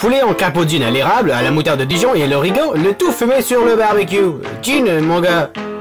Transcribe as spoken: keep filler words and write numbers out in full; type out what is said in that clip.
poulet en capodine à l'érable, à la moutarde de Dijon et à l'origan, le tout fumé sur le barbecue. Gin, mon gars.